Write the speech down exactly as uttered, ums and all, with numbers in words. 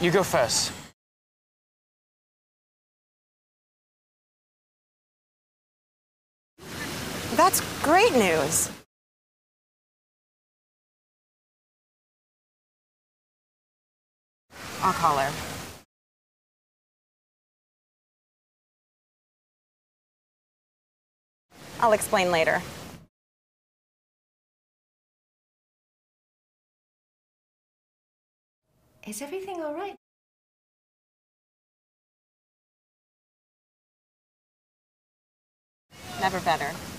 You go first. That's great news. I'll call her. I'll explain later. Is everything all right? Never better.